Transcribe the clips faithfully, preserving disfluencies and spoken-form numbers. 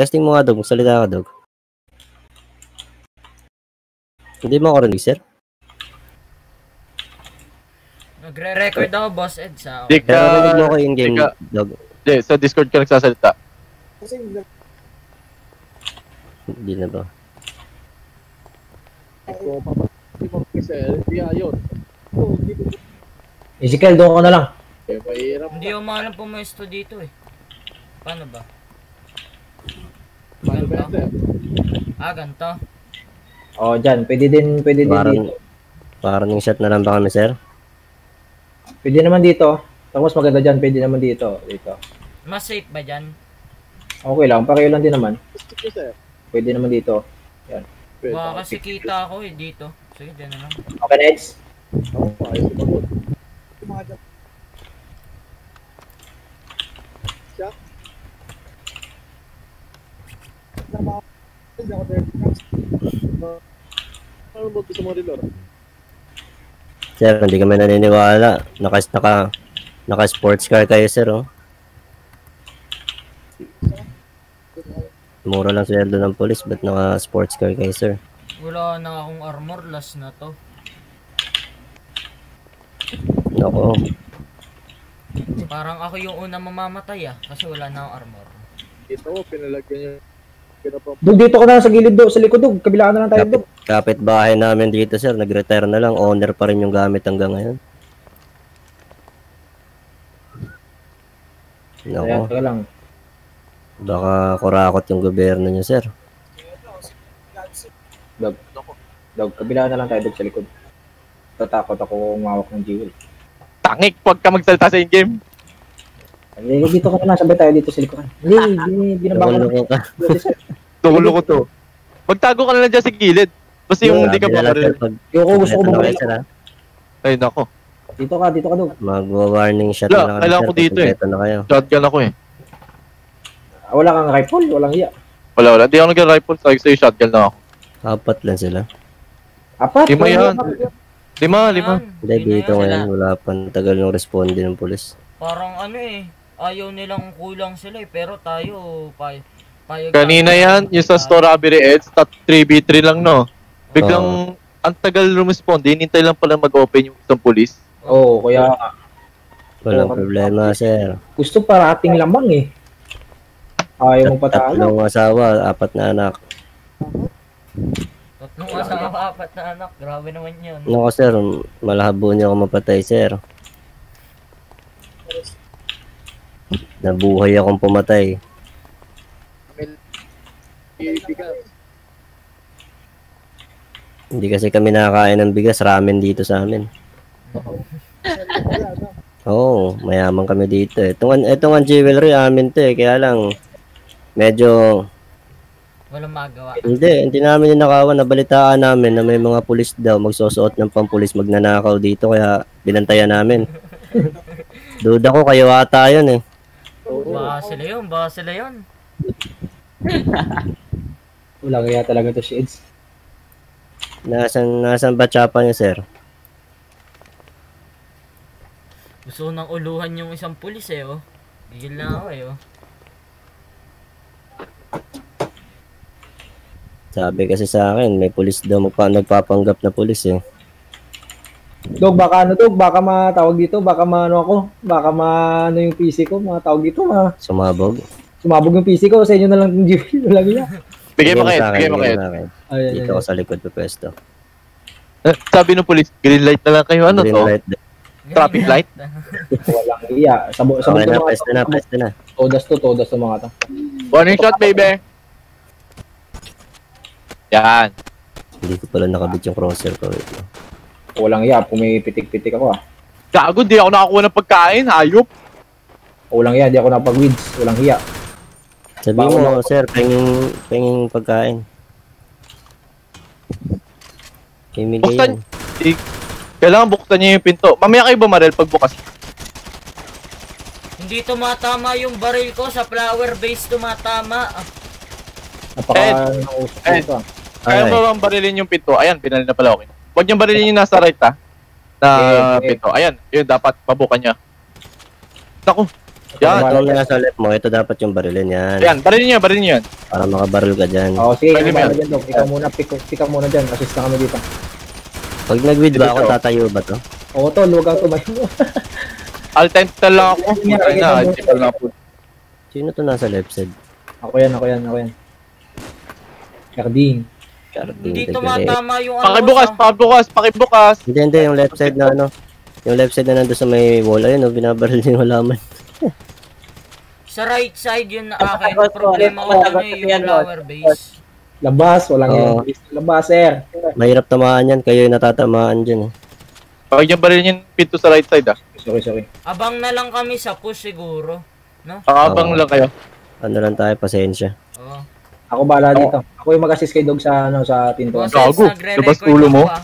Testing mo nga, Dog. Magsalita ka, Dog. Hindi mo ako rinig, sir? Nagre-record ako, Boss Ed, sa... Di ka... Pero rinig mo ako in-game, Dog. Hindi, sa Discord ka nagsasalita. Hindi na ba? Ezekiel, doon ka na lang. Hindi ko maalam pumesto dito eh. Paano ba? Paano ba Ganto? yan? Ah, ganto. O, dyan. Pwede din, pwede din Parang, dito. parang yung shot na lang ba kami, sir? Pwede naman dito. Tapos maganda dyan, pwede naman dito. Dito. Mas safe ba dyan? Okay lang, pareho lang din naman. Gusto ko, sir. Pwede naman dito. Yan. Pwede. Baka kasi kita ako eh dito. Sige, dyan na lang. Okay, next. Ako pa, ayos sumagot. Tumaga. Siya? Nama ako. Hindi ako dirty cats. Ano ba gusto mo rin, Lord? Sir, hindi kami naniniwala. Naka, naka, naka sports car kayo, sir, oh. Mura lang sweldo ng polis, ba't naka sports car kayo, sir? Wala na akong armor, last na to. Nako. Parang ako yung unang mamamatay ah, kasi wala na akong armor. Ito, pinalagyan niya. Pinapang... Dug, dito ka na lang sa gilid, Dug. Sa likod, Dug. Kabilaan na lang tayo, Dug. Kapit bahay namin dito, sir. Nag-retire na lang. Owner pa rin yung gamit hanggang ngayon. Ayan, Nako. ka lang. Baka kurakot yung gobyerno nyo, sir. Dug. Dug, kabilaan na lang tayo, Dug, sa likod. Tatakot ako umawak ng jewel. Tangik, huwag ka magsalita sa in-game. Hindi, dito ka na lang. Sabay tayo dito sa likod. Hindi, hindi, binabaka na. Loko ka. Tulo ko to. Magtago ka na lang dyan sa gilid. Basta yung hindi ka Sabi na lang, makaril. sir, pag- Yung ko gusto ko Ito na kayo, bumalik. sir, ha? Ay, nako. Dito ka, dito ka, Dug. Magwa-warning shot Wala, na lang kami, kailangan sir. ko dito, eh. Kompleto na kayo. Shotgun ako eh. Ah, wala kang rifle, walang iya. Wala, wala. Hindi ako nag-rifle. Sabi sa'yo, shotgun na ako. Apat lang sila. Apat. Lima wala yan. apat. Lima, lima. Hindi, dito ngayon. Wala pa. Tagal yung responde ng polis. Parang ano eh, ayaw nilang kulang sila eh, pero tayo, pay, payag Kanina tayo. yan, yung sa Strawberry Edge, top three v three lang, no? Biglang, ang tagal rumisponde, hinintay lang pala mag-open yung isang police. Oo, oh, kaya Walang problema, sir. gusto parating lamang eh. Ayaw mong patalo. Tatlong asawa, apat na anak. Tatlong asawa, apat na anak, grabe naman yun. Nako, sir. Malahabo niyo ako mapatay, sir. Nabuhay akong pumatay. Ibigan. Hindi kasi kami nakakain ng bigas. Ramen dito sa amin. Oo, oh, mayaman kami dito eh. Itong, itong ang jewelry, amin to eh. Kaya lang, medyo... Walang magawa. Hindi, hindi namin ninakawan. Nabalitaan namin na may mga pulis daw magsusuot ng pampulis magnanakaw dito. Kaya binantayan namin. Duda ko, kayo ata yun eh. Baka sila yun, baka sila yun. Wala kaya talaga to si Eds. Nasaan, nasaan ba tsapa niya, sir? Gusto ko nang uluhan yung isang pulis eh oh. Gigil na ako eh oh. Sabi kasi sa akin, may pulis daw magpa nagpapanggap na pulis eh. Dog, baka ano, Dog, baka matawag dito, baka maano ako, baka maano yung P C ko, matawag dito, ma Sumabog. sumabog yung P C ko, sa inyo na lang yung G P, wala niya. Bigay mo Bigyan kayo, sa akin, bigay mo kayo. sa akin. Ayan, Dito ayan. ako sa likod pa pwesto. Eh, Sabi ng police, green light na lang kayo. Ano Green to? light din. Traffic light? Walang iya. Sabog, sabog Okay to na, mga pwesto na, pwesto na. Todas to, todas to mga to. Warning shot, baby! Yan. Hindi ko pala nakabit yung crosshair ko. Wait lang. Walang iya, pumipitik-pitik ako ah. Gago, di ako nakakuha ng pagkain. Hayop. Walang iya, di ako napag-weeds, walang iya. Sabi Bawal mo, ako. sir, penging, penging pagkain. Imigay Buksan. yan. Di- Kailangan buksan niya yung pinto. Mamaya kayo bumarel pagbukas. Hindi tumatama yung baril ko sa flower base tumatama. Ah, Napaka Ed, nausap Ed. nito ah. Kaya Ay. mo bang barilin yung pinto? Ayan, pinalin na pala okay. Huwag niyang barilin yung nasa right ha. Na Okay, okay. pinto. Ayan, yun dapat pabukan niya. Naku, Yan. Ito na nasa left mo, ito dapat yung barilin yan. Yan, barilin niyo, barilin niyo yan. Para makabaril ka dyan. Oo, sige, Pwede ikaw ba muna yan? dyan, Dog. Ikaw muna, pick, pick up muna dyan. Assist na kami dito. Pag nag-weed ba ako, Dito. tatayo ba to? Oo, tol, huwag kang tumayo. Altental lang ako. Putay na, altental lang po. Sino to nasa left side? Ako yan, ako yan, ako yan. Karding. Hindi Hindi tumatama yung ano. Pakibukas, sa- pakibukas, pakibukas. Hindi, hindi, yung left side na ano. Yung left side na nandun sa may wall, ayun, oh, binabaril niya yung halaman. Sa right side yun na akin. Problema ko ano eh, yung flower base. Labas, walang Oo. yan. Labas, sir. Mahirap tamaan yan, kayo yung natatamaan dyan. Eh. Pag yung barilin yung pinto sa right side ah. Sorry, sorry. Abang na lang kami sa push siguro. No? Kakabang Oo. lang kayo. Ano lang tayo, pasensya. Oo. Ako bala dito. Ako yung mag-assist kay Dog sa, ano, sa pintuan. Boses, Gago, nagre-record labas ulo mo. ako, ah.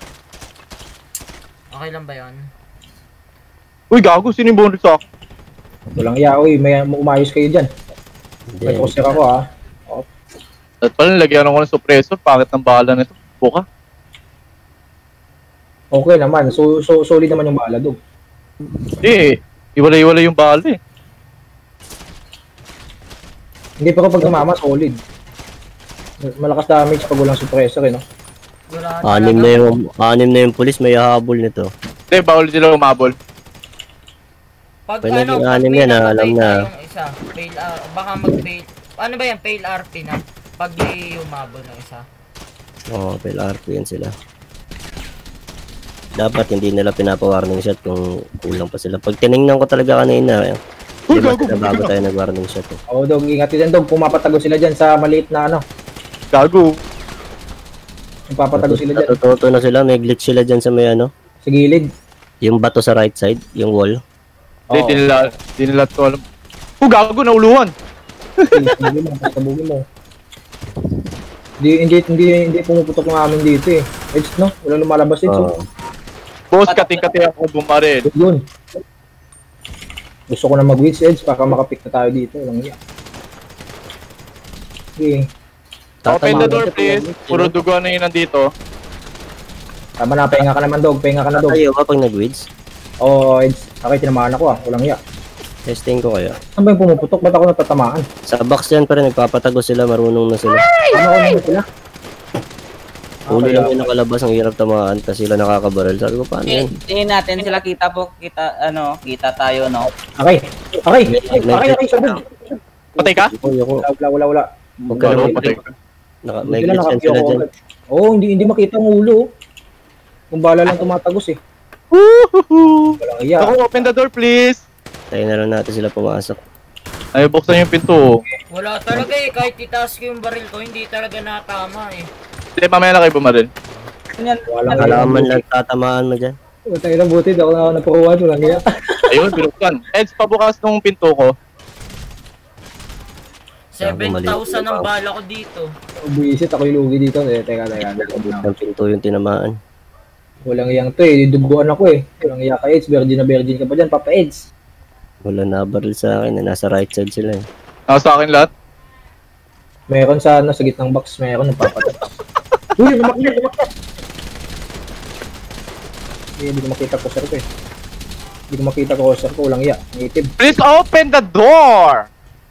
Okay lang ba yun? Uy, gago, sino yung bonus sa akin? Walang iya, uy, may umayos kayo dyan. Hindi, May poster ako, ah. At pala, lagyan ko ng suppressor. Pangit ng bala nito. Buka. Okay naman. So, so solid naman yung bala, Dog. Eh, iwala-iwala yung bala eh. Hindi pa pag tumama, solid. Malakas damage pag walang suppressor, eh, no? Wala anim talaga. na yung, anim na yung pulis, may hahabol nito. Hindi, bawal sila umabol. Pag Pwede ano, naging pag anim may yan, ah, namatay alam na. tayong isa, fail, ah, baka mag-fail. Ano ba yan? Fail R P na. Pag may umabol ng isa. Oo, oh, P L R P yan sila. Dapat hindi nila pinapa-warning shot kung kulang pa sila. Pag tinignan ko talaga kanina, eh, Uy, di ba gago, sila bago gago. tayo nag-warning shot. Eh. Oo, Dog, ingat din, Dog. Pumapatago sila dyan sa maliit na, ano. Gago. Pumapatago sila dyan. Natututo na sila, may glitch sila dyan sa may ano, Sa gilid. yung bato sa right side, yung wall. Hindi, Oo. di nila, di nila to alam. Oh, gago, nauluhan. Sabugin mo, sabugin mo. Hindi, hindi, hindi, hindi pumuputok ng amin dito, eh. Edge, no? Walang lumalabas, Edge, Oo. oh. Boss, kating-kati ako bumaril. Yun. Gusto ko na mag-witch edge para makapick na tayo dito. Walang iya. Okay. Open the Tatama- door, please. Puro dugo na yun nandito. Tama na, pahinga ka naman, Dog. Pahinga ka na, Dog. Tayo ba pag nag-weeds? Oo, Edge. Okay, tinamaan ako, ah. Walang iya. Testing ko kaya. Saan ba yung pumuputok? Ba't ako natatamaan? Sa box yan pa rin, nagpapatago sila, marunong na sila. Ano ko naman sila? Huli Okay, lang yung nakalabas, ang hirap tamaan, kasi sila nakakabaril. Sabi ko, paano yan? Tingin natin sila kita po, kita ano, kita tayo no. Okay. Okay. Okay, okay, okay. Sabog. Patay ka? Ako, ako. Wala, wala, wala, wala. Huwag ka Gago, na patay ka. Naka, may Hindi lang glitch yan nakapiyo sila ako dyan. agad. Oo, hindi, hindi makita ang ulo. oh. Kung bala lang tumatagos, eh. Woohoo! Walang iya. Ako, open the door, please. Tayo na lang natin sila pumasok. Ay, buksan yung pinto. oh. Wala talaga eh. Kahit itaas ko yung baril ko, hindi talaga natama eh. Hindi, mamaya na kayo bumaril. Yan. Walang Kailangan man lang tatamaan mo dyan. Tayo na buti, ako na napakuhan. Walang iya. Ayun, binuksan. Eds, pabukas nung pinto ko. seven thousand ang bala ko dito. Buisit, ako yung lugi dito. Eh, teka, teka. Ang pinto yung tinamaan. Walang iyang to, eh. Duguan ako, eh. Walang iya ka, Edge. Virgin na virgin ka pa dyan, Papa Edge. Wala na baril sa akin, eh. Nasa right side sila eh. Nasa akin lahat. Meron sa, ano, sa gitnang box, meron nagpapatak. Uy, lumakit, lumakit. Eh, hindi ko makita ko, sir ko, eh. Hindi ko makita ko, sir ko. Walang iya. Native. Please open the door!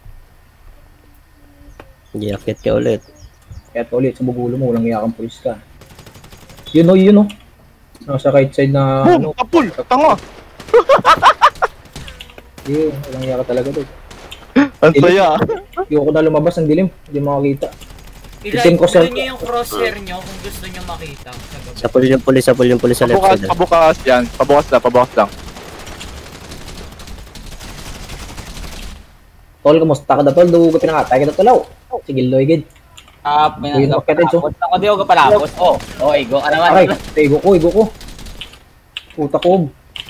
Hindi, akit ka ulit. Kaya to ulit, sa bugulo mo, walang iya kang pulis ka. Yun o, yun o. Nasa right side na, Boom! ano, Kapul! Tanga! yun, walang iya ka talaga doon. Ang saya. Hindi ko na lumabas ng dilim, hindi makakita. Itim I-like ko, sir. nyo yung crosshair nyo kung gusto nyo makita. Sa gabi. Sa pulis yung pulis, sa pulis yung pulis sa left Pabukas, side. ah. pabukas yan. Pabukas lang, pabukas lang. Tol, kamusta ka da, tol? Dugo ka pinangatay ka da, tolaw. Sige, loigid. Ah, may Uy, nang bakit, Edso? Ako di ako palapos. Oh, oh, igo ka naman. Okay, igo ko, igo ko. Puta ko,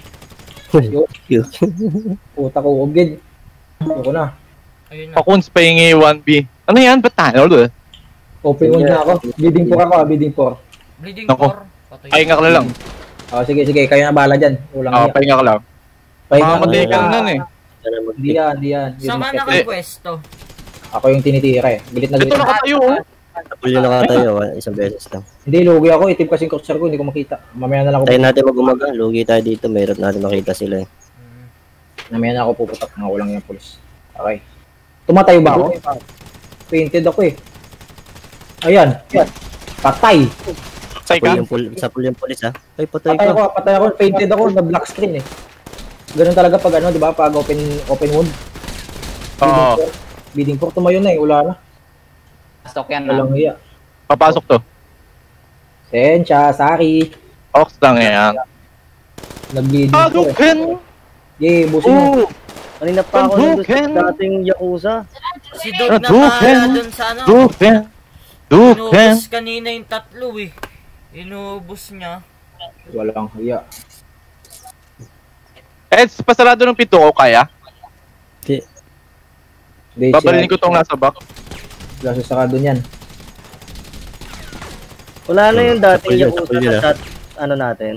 puta ko, ogid. Igo ko na. Ayun na. Pakuns pahingi one B. Ano yan? Ba't tayo? Open one na ako. Bidding for ako, ah, bidding for. Bleeding Nako. core. Patay. Pahinga ka na lang. Ah, sige, sige, kayo na bahala dyan. Walang Ah, iya. pahinga ka lang. Pahinga Mamamatay ka ka na. na nun eh. Hindi yan, hindi yan. Yun, Saan ka market. nakapwesto? Ako yung tinitira eh. Gilit na gilit. Ito nakatayo oh. Sa pulis yung nakatayo, ah, isang beses lang. Hindi, lugi ako. Itim kasi yung crosshair ko, hindi ko makita. Mamaya na lang ako. Tayo natin mag-umaga, lugi tayo dito, mayroon natin makita sila eh. Hmm. Namaya na ako puputok, mga walang yung pulis. Okay. Tumatay ba ako? Painted ako eh. Ayan. Ayan. Patay. Say Pul ka? yung pul sa pul yung pulis ha. Ay, patay Patay ka. ako, patay ako. Painted ako na black screen eh. Ganun talaga pag ano, di ba? Pag open open wound. Oo. Bidding for tumayo na eh. Wala na. Pasok yan na. Walang hiya. Papasok to. Sensya, sorry. Ox lang yan. Nag-bleeding for eh. Aduken! Yay, busin mo. Oo! Kanina pa ako nandun Duken! sa dating Yakuza. Si Dog na Duken! bahala dun sa ano. Duken! Duken! Inubos kanina yung tatlo eh. Inubos niya. Walang hiya. Eds, pasarado ng pinto ko, kaya? Di, Hindi, Babalin ko tong nasa back. Wala sa sakado niyan. wala na yung Hmm, dating sapul yun, Yakuza sapul yun, ah. na dat, ano natin.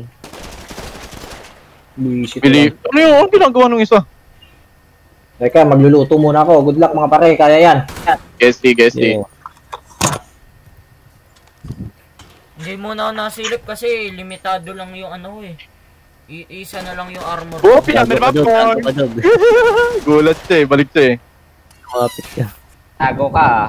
Buisit Bili... Ano yun? Ano ginagawa nung isa? Teka, magluluto muna ako. Good luck mga pare, kaya yan. Guess di, guess di. Yeah. Hindi muna ako nasilip kasi limitado lang yung ano eh. I isa na lang yung armor. Oh, ko. pinamir Tago ba ka, Dog, po? tago ka, Dog. Gulat siya eh, balik siya eh. Kumapit ka. Tago ka ah.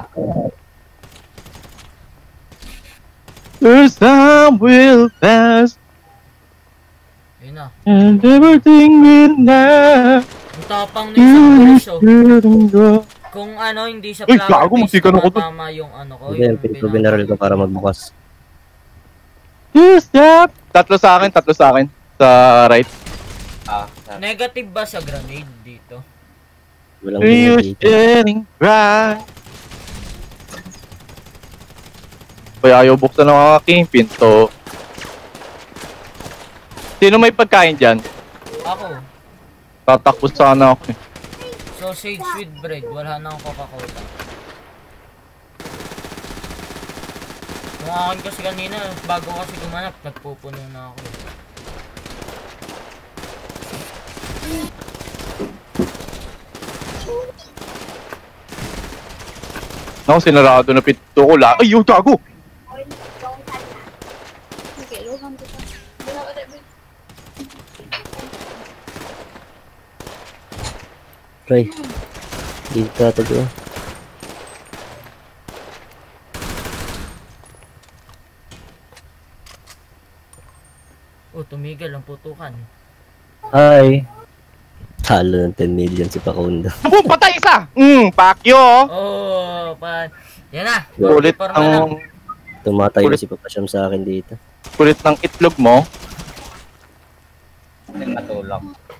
There's time will pass Yun na. and everything will now. Ang tapang ng isang pulis oh. Shouldn't go. Kung ano, hindi sa Uy, flower gago, base, magsikan ako dun. tama yung ano ko. Hindi, yung pinto binaril ko para magbukas. Two step. Tatlo sa akin, tatlo sa akin. Sa right. Ah, sa- Negative ba sa grenade dito? Walang We're ganyan dito. getting right. Kaya ayaw buksan ng aking pinto. Sino may pagkain dyan? Ako. Tatakbo sana ako eh. Sausage with bread. Wala na akong Coca-Cola. Kung akin kasi kanina, bago kasi gumanap, nagpupuno na ako. Ako, sinarado na pinto ko. La ay, yung gago! Ray. Dito ka tago. Oh, tumigil ang putukan. Hi. Talo ng ten million si Pakundo. Boom! Patay isa! Hmm, pakyo! Oh, pa. Yan na. Kulit forty-four na lang. ng, Tumatayo Kulit. si Papasyam sa akin dito. kulit ng itlog mo. Din matulog.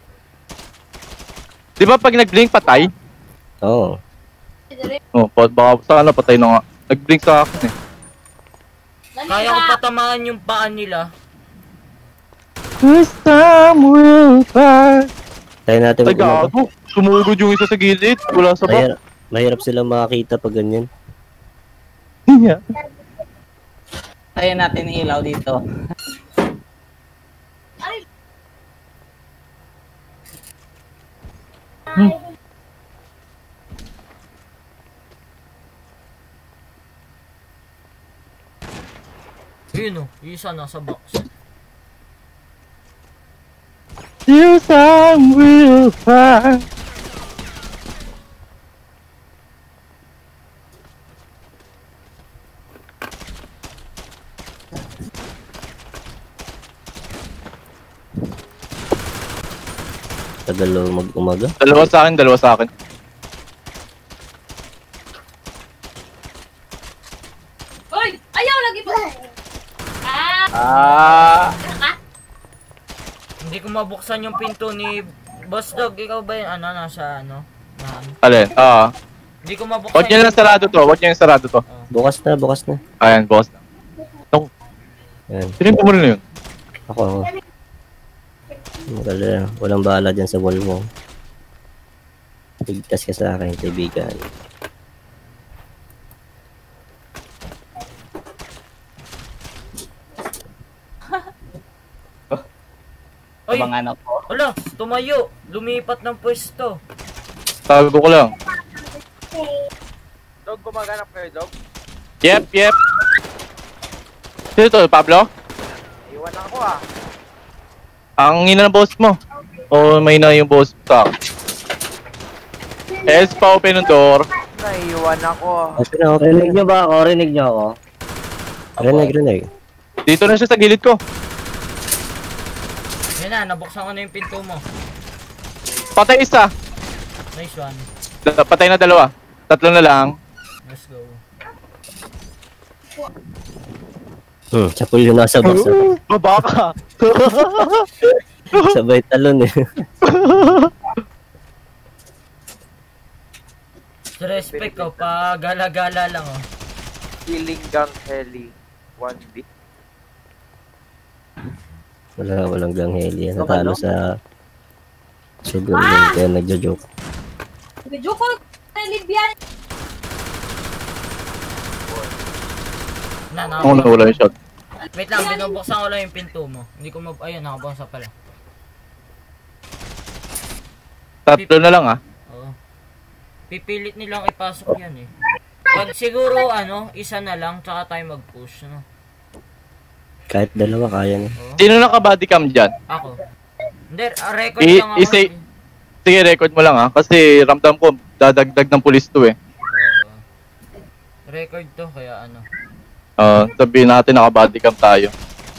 Di ba pag nag-blink patay? Oo. Oh, pa baka sana patay na nga. Nag-blink sa akin eh. Kaya ko patamaan yung paan nila. This time will pass. Tayo natin Ay, mag-umaga. gago. Sumugod yung isa sa gilid. Wala sa back. Mahirap, mahirap silang makakita pag ganyan. Yeah. Tayo natin ilaw dito. Yun oh, yung isa nasa box. This time will pass. Tagal lo mag-umaga. Dalawa sa akin, dalawa sa akin. Uy! Ayaw lagi po! Ah! Ah, Hindi ko mabuksan yung pinto ni Boss Dog. Ikaw ba yun? Ano, nasa ano? Na, ano? Alin? Ah. Hindi ko mabuksan Huwag nyo lang sarado to. Huwag nyo yung sarado to. Bukas na, bukas na. Ayan, boss. Yan. Sino yung pumuli na yun? Ako, ako. Wala, walang bahala dyan sa wall mo. Ligtas ka sa akin, kaibigan. Ay, abang ano po. wala, tumayo. Lumipat ng pwesto. Tago ko lang. Dog, gumaganap kayo, Dog. Yep, yep. Sino to, Pablo? Iwan ako ah. Ang ina ng boss mo. O may na yung boss mo sa akin. S pa open ng door. Naiwan ako. Open na, open. Rinig nyo ba ako? Rinig nyo ako? Rinig, rinig. Dito na siya sa gilid ko. Yan na, nabuksan ko na yung pinto mo. Patay isa. Nice one. Da- Patay na dalawa. Tatlo na lang. Let's go. Hmm, sa pool yung nasa box. ah. Baba ka. Sabay talon eh. Sa respect ko, pa gala-gala lang oh. Healing gun heli. one D. Wala, walang gangheli. Natalo sa sugar game kaya nagjo-joke. Medyo ko Libyan. Na, Ako na wala yung shot. Wait lang, binubuksan ko lang yung pinto mo. Hindi ko mab... Ayun, nakabuksan pala. Tatlo na lang ah. Oo. Pipilit nilang ipasok yan eh. Pag siguro, ano, isa na lang, tsaka tayo mag-push, no? Kahit dalawa kaya na. Oo. Sino naka-body cam dyan? Ako. Hindi, ah, record I- lang ako. isi- Sige, record mo lang ah. Kasi ramdam ko, dadagdag ng pulis to eh. Oo. Record to, kaya ano. Uh, sabihin natin naka-body cam tayo.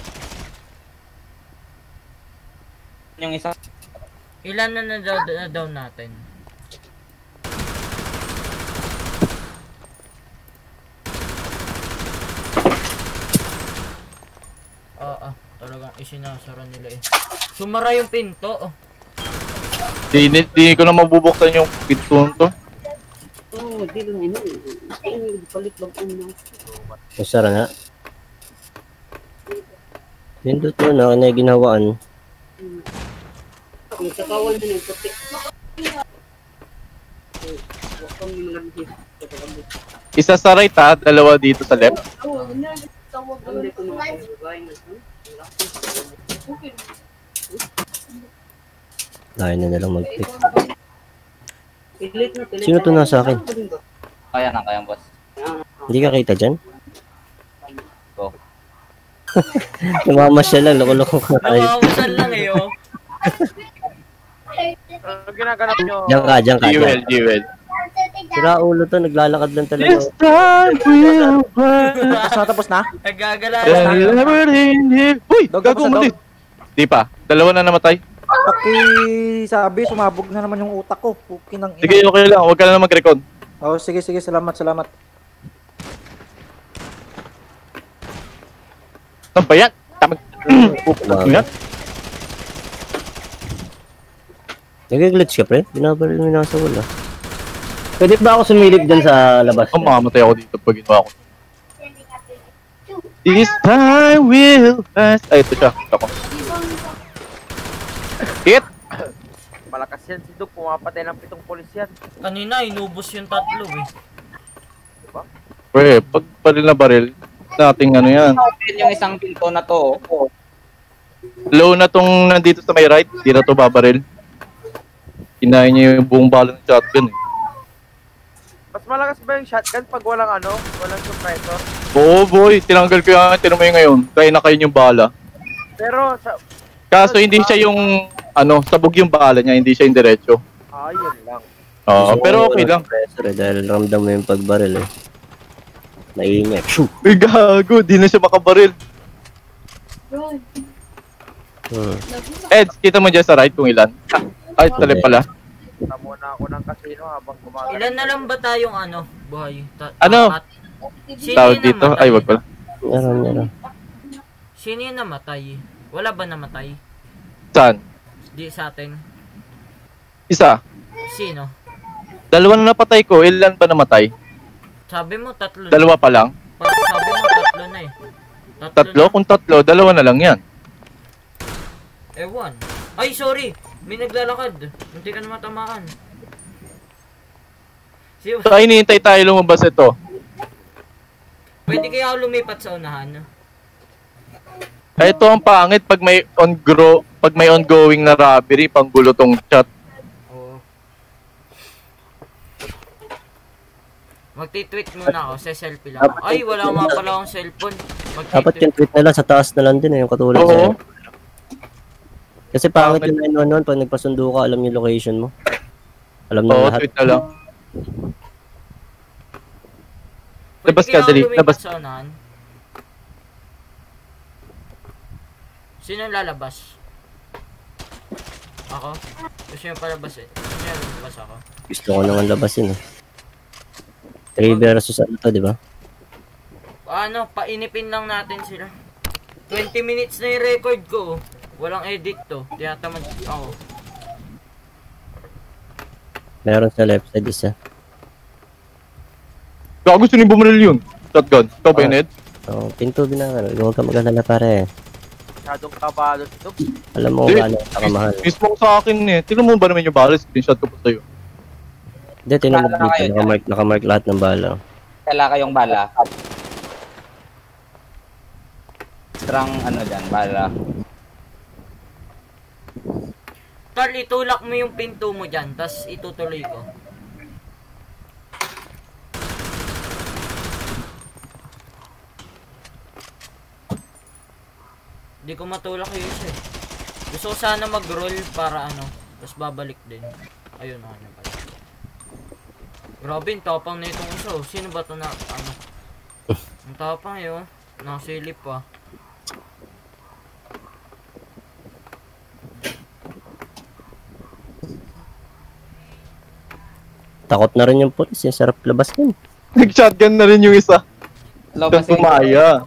Yung isa. Ilan na na, na, na down natin? Ah, ah, talagang isinasara nila eh. Sumara yung pinto. Oh. Di, di, di ko na mabubuksan yung pinto to. Masara nga. Pindot mo na, na ginawaan. Isa sa right ha, dalawa dito sa left. Kaya na nalang mag-pick. Sino to nasa akin? Kaya na, kaya boss. Hindi ka kita dyan? Go. Tumama siya lang, loko-loko ka tayo. Nawawasan lang eh, oh. Ano ginaganap nyo? Diyan ka, diyan ka. Jewel, Diyan. Jewel. Sira ulo to, naglalakad lang talaga. This time will Tapos na, tapos na? Nagagala Uy, Dog, gago tapos na, mo dog. Di pa, dalawa na namatay. Paki sabi, sumabog na naman yung utak ko. Pukin ng ina. Sige, okay lang, huwag ka na mag-record. Oh, sige, sige, salamat, salamat. Saan ba yan? Tamag... Pupukin yan. Nag-glitch ka, pre? Binabaril mo yung nasa wala. Pwede ba ako sumilip dyan sa labas? Oh, mamamatay ako dito pag ginawa ko. This time will pass. Ay, ito siya. Ito ko. Hit! Malakas yan si Duk, pumapatay ng pitong polis yan. Kanina, inubos yung tatlo eh. Pre, pag baril na baril, nating ano yan. Open yung isang pinto na to. Oh. Low na tong nandito sa may right, di na to babaril. Kinain niya yung buong bala ng shotgun eh. Mas malakas ba yung shotgun pag walang ano? Walang suppressor? Oo boy, tinanggal ko yan, tinamo yung ngayon. Kaya na kayo yung bala. Pero sa... Kaso hindi siya yung, ano, sabog yung bala niya, hindi siya yung diretso. Ah, yun lang. Oo, pero okay lang. Pressure, eh, dahil ramdam mo yung pagbaril eh. Naingay. Shoo! Uy, gago, di na siya makabaril. Hmm. Ed, kita mo dyan sa right kung ilan. Ay, tali pala. Punta muna ako ng casino habang gumagano. Ilan na lang ba tayong ano, buhay? Ta- Ano? apat? Sino Tawag yung dito. namatay? Ay, wag pala. Meron, meron. Sino yung namatay? Wala ba namatay? Saan? Di sa atin. Isa. Sino? Dalawa na napatay ko. Ilan ba namatay? Sabi mo tatlo. Dalawa pa lang. Pa- sabi mo tatlo na eh. Tatlo? na. Kung tatlo, dalawa na lang yan. Ewan. Ay, sorry. May naglalakad. Hindi ka na matamaan. Si So, ay, hinihintay tayo lumabas ito. Pwede kaya ako lumipat sa unahan? Ay, ito ang pangit pag may on grow, pag may ongoing na robbery, panggulo tong chat. Oo. Magti-tweet muna ako. Sa selfie lang ako. Ay, wala nga pala akong cellphone. Dapat yung tweet nila sa taas na lang din eh, yung katulad Oo. sa'yo. Kasi pangit yung nine one one pag nagpasundo ka, alam yung location mo. Alam na Oo, lahat. tweet na lang. Pwede Labas ka, kaya dali, ako lumipat labas. sa unahan? Sino ang lalabas? Ako? Gusto nyo palabas eh. Gusto nyo lalabas ako? Gusto ko naman labasin eh. three versus ano to, di ba? Ano, painipin lang natin sila. twenty minutes na yung record ko. Walang edit to. Tiyatamad ako. Meron sa left side isa. Gago, sino yung bumaril yun? Shotgun. Ikaw ba yun, Ed? So, pinto binangan. Huwag ka mag-alala pare. Masyadong kabado si Dogs. Alam mo kung Hindi. gaano ka kamahal. Mismo sa akin eh. Tingnan mo ba naman yung bala? Screenshot ko pa sa'yo. Hindi, tinan mo Bala dito. kayo dyan. Nakamark, nakamark lahat ng bala. Kala kayong bala. Strong ano dyan, bala. Tol, itulak mo yung pinto mo dyan. Tapos itutuloy ko. Hindi ko matulak yung isa eh. Gusto ko sana mag-roll para ano. Tapos babalik din. Ayun ako na pala. Grabe, ang tapang na itong isa. oh. Sino ba ito na ano? Ang tapang yun. Nakasilip pa. Takot na rin yung pulis. Eh. Sarap labas yun. Nag-shotgun na rin yung isa. Lobas Kang kumaya.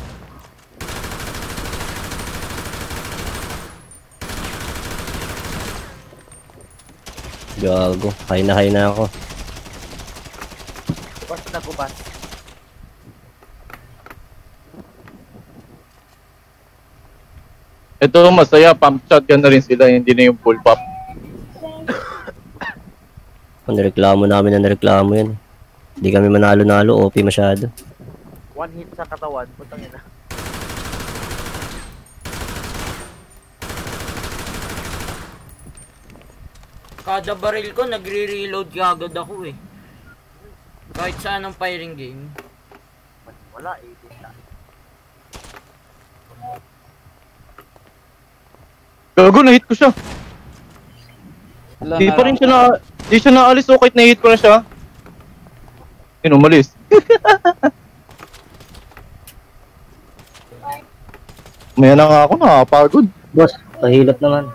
Gago. High na high na ako. Bas na kubas. Ito masaya, pump shotgun na rin sila, hindi na yung full pop. Kung nireklamo namin na nireklamo yan. Hindi kami manalo-nalo. O P masyado. One hit sa katawan. Putang ina. Kada baril ko, nagre-reload agad ako eh. Kahit saan ang firing game. Wala, eighteen na. Gago, na-hit ko siya. Wala Di na pa rin lang. siya na, di siya naalis, so kahit na-hit ko na siya. Yun, umalis. Maya na nga ako, nakapagod. Boss, pahilap naman.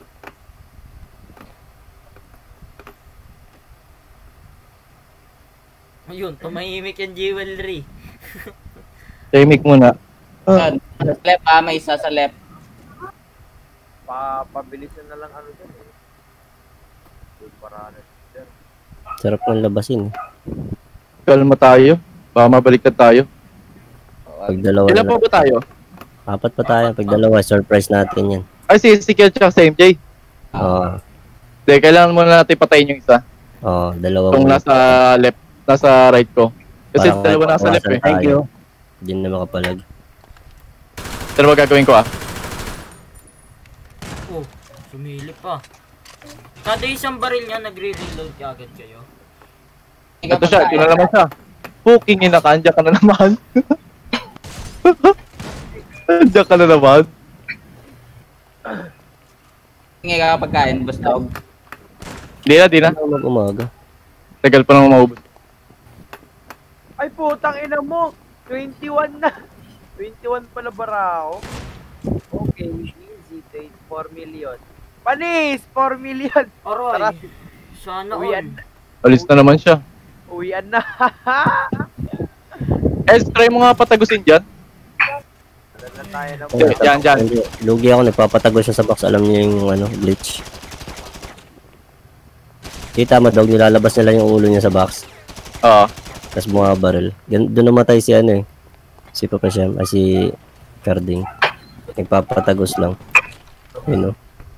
Ayun, tumahimik yung jewelry. Timing muna. Saan? Sa left ah, may isa sa left. Pa, pabilisan na lang ano dyan eh. Good parada. Sarap ng labasin. Eh. Kalma tayo. Baka mabaliktad tayo. Pag dalawa Ilan na. pa ba tayo? Apat pa tayo. Pag dalawa, surprise natin yan. Ay, si Ezekiel tsaka si M J. Oo. Hindi, kailangan muna natin patayin yung isa. Oo, dalawa Kung muna. nasa left, nasa right ko. Kasi Parang dalawa nasa left eh. Thank you. Hindi na makapalag. Dalawa gagawin ko ah. Oh, sumilip pa. Kada isang baril niya, nagre-reload agad kayo. Ito siya, ito na naman siya. Puking ina ka, andyan ka na naman. Andyan ka na naman. Hingi ka pagkain, Bustog. Di na, di na. Mag-umaga. Tagal pa naman maubos. Ay putang ina mo! twenty-one na! twenty-one pala barao. Okay, easy. Take four million. Panis! four million! Tara, Aroy, sana uwian all. na. Alis na naman siya. Uwian na. Eh, try mo nga patagusin dyan. Wala na tayo ng Okay, dyan, dyan. Hindi, lugi ako. Nagpapatago siya sa box. Alam niyo yung ano, glitch. Kita mo, dog. Nilalabas nila yung ulo niya sa box. Oo. Tapos bumabaril. Gan- Doon namatay si ano eh. Si Papa Shem. Ay si Carding. Nagpapatagos lang. Yun o.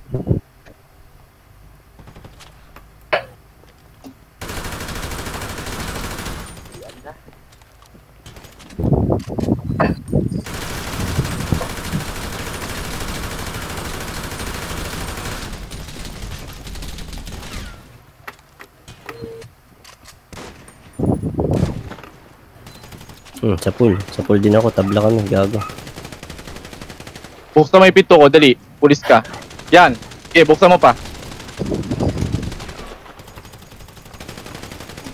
Hmm, sa pool. Sa pool din ako. Tabla kami. Gago. Buksan mo yung pinto ko, dali. Pulis ka. Yan. Okay, buksan mo pa.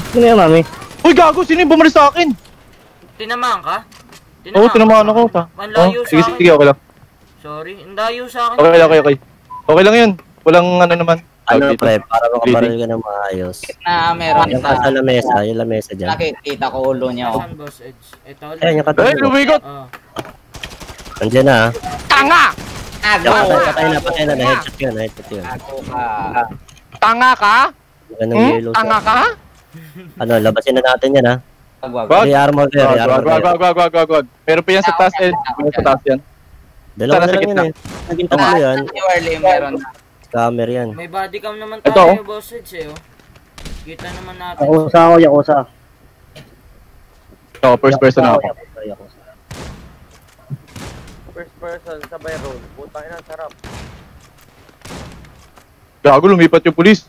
Ano yan, mami? Uy, gago! Sino yung bumalik sa akin? Tinamaan ka? Oo, tinamaan ako. Ta. Ang Oh, layo sa sige, akin. sige, okay lang. Sorry, ang layo sa akin. Okay, okay, okay. Okay lang yun. Walang ano naman. Ano, Dito. pre, para makabaril ka ng maayos. Na meron Yung isa. sa lamesa, yung lamesa dyan. Nakikita ko ulo niya. Oh. Saan, Boss Edge? Ito, Ayan, yung Eh, katabi mo. lumigot! Oh. Nandiyan na, ah. Tanga! Ago! Patay, patay na, patay na. Na-headshot yun, na-headshot yun. Ago ka. Tanga ka? Ganang Hmm? yellow Tanga sa... ka? Ano, labasin na natin yan, ha? Wag, wag. Wag. May armor kayo, Wag, may armor wag, wag, kayo. wag, wag, wag, wag, wag. Meron pa yan sa taas, Ed. Meron sa taas yan. Dalawa Sana na sa lang yun, gitna. eh. Naging tatlo yan. Ni Warley meron. Scammer yan. May body cam naman Ito, tayo, Boss Edge, eh, oh. Kita naman natin. Yakuza ako, Yakuza. Oo, first person ako. Yakuza, Yakuza. First person, sabay roll. Putang ina, sarap. Gago, lumipat yung pulis.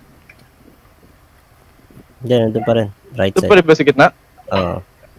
Hindi, nandun pa rin. Right Ito side. pa rin ba sa gitna? Oo.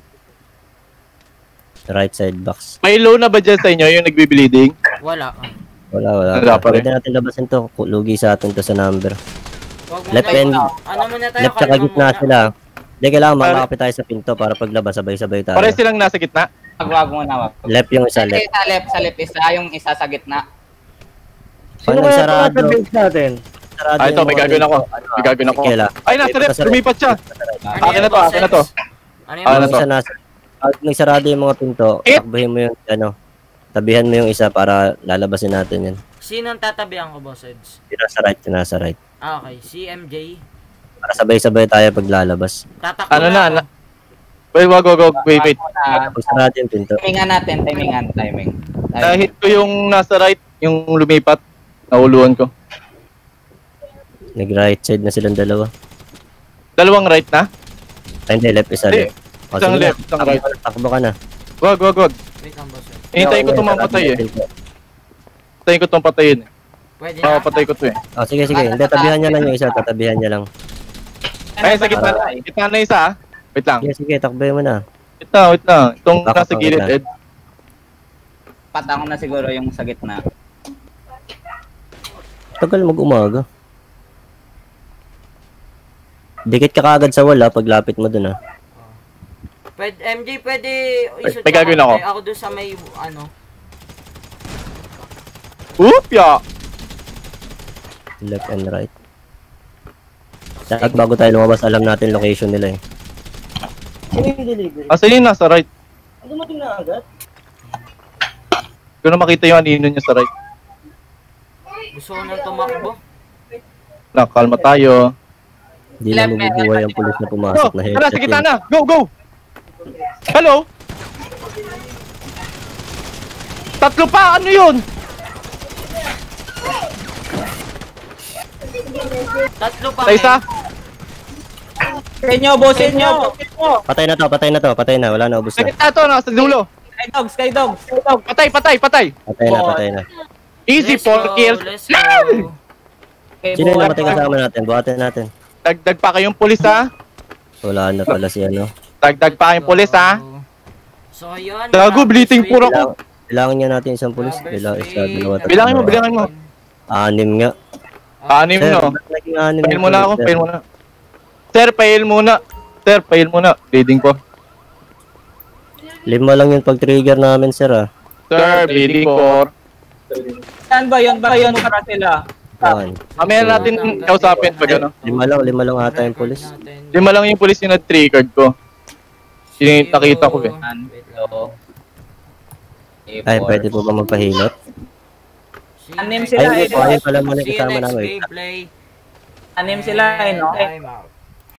Right side box. May low na ba dyan sa inyo yung nagbi-bleeding? Wala. Wala, wala. Wala pa rin. Pwede natin labasin to. Lugi sa atin to sa number. Wag muna. Left and Ano muna tayo, left tsaka kalma gitna muna. sila. Hindi, kailangan Pare- makakapit tayo sa pinto para paglabas sabay-sabay tayo. Pare silang nasa gitna? Wag, wag muna, wag. Left yung isa, left. Sa left, sa left isa, yung isa sa gitna. Pag nagsarado, sarado Ah, ito, yung may mga gagawin ako. pinto, ano, May gagawin ako. Michaela. Ay, nasa left, lumipat siya. Ano Akin yan, na to, Boss akin na Edge? to. Ano yan, Ah, Boss ano Yung to? isa nasa, pag nagsarado yung mga pinto, Eh! takbuhin mo yung, ano, tabihan mo yung isa para lalabasin natin yan. Sino ang tatabihan ko, Boss Edge? Yung nasa right, yung nasa right. Ah, okay. Si M J. Para sabay-sabay tayo pag lalabas. Tatakbo Ano na, ako. na? Wait, wag, wag, wag, wait, wait. Na, Pag sarado yung pinto, timingan natin, timingan, timing. timing. Na-hit ko yung nasa right, yung lumipat. Nauluan ko. nag-right side na silang dalawa. Dalawang right na? Ay, hindi, left isa Hindi, left. O, isang sige na, left, isang takbo right. ka na, Takbo ka na. Wag, wag, wag. Wait lang, Boss Edge. Hintayin ko itong mamatay eh. Hintayin ko itong patayin eh. Pwede Oo, na. patay ko to eh. Oh, sige, sige. Hindi, tabihan niya lang yung isa. Tatabihan niya lang. Ay, sa gitna na. Gitna na isa ah. Wait lang. Sige, sige. Takbohin mo na. Wait lang, wait lang. Itong Baka nasa pa, gilid, wait lang. Ed. Patako na siguro yung sa gitna. Tagal mag-umaga. Dikit ka kaagad sa wala paglapit mo dun ah. Pwede, M J, pwede isot may gagawin ako. Ako doon sa may, ano, Oopya! Left and right. Dapat bago tayo lumabas, alam natin location nila eh. Asan yung nasa right? Dumating na agad? Hindi ko na makita yung anino niya sa right. gusto ko nang tumakbo. Nakalma tayo. Hindi na mabubuhay ang pulis na Go! pumasok na Tara, headset sa gitna yun. na! Go, go! Hello? Tatlo pa! Ano yun? Tatlo pa, Sa isa? men. Sa inyo, boss, sa inyo! Patay na to, patay na to, patay na. Wala na, ubus Sa na. gitna to, nasa dulo. Sky dogs, sky dogs! Patay, patay, patay! Patay na, patay na. Easy, Let's four go, kills. Let's go. Okay, Sino yung buhat. namatay kasama natin? Buhatin natin. Dagdag pa kayong pulis ha. Wala na pala si ano. Dagdag pa kayong pulis ha. So, yun. Gago, bleeding puro ako. Kailangan, kailangan niya natin isang pulis. Kailangan isa, dalawa, tatlo. Bilangin mo, bilangin mo. Anim nga. Anim Sir, no. ba't naging anim Pail yung muna ako, pulis, sir? pail muna. Sir, pail muna. Sir, pail muna. Bleeding ko. Lima lang yung pag-trigger namin, sir ah. Sir, bleeding ko. Saan ba yun? Ba yun para sila? One. Mamaya natin kausapin pag ano. Lima lang, lima lang ata yung pulis. Lima lang yung pulis yung nag-triggered ko. Yung nakita ko eh. One, two, three, Ay, four. pwede po ba magpahilot? Anim sila Ay, eh. hindi po. Ayun pala muna See you kasama next namin. gameplay. Anim sila eh, no? I'm out.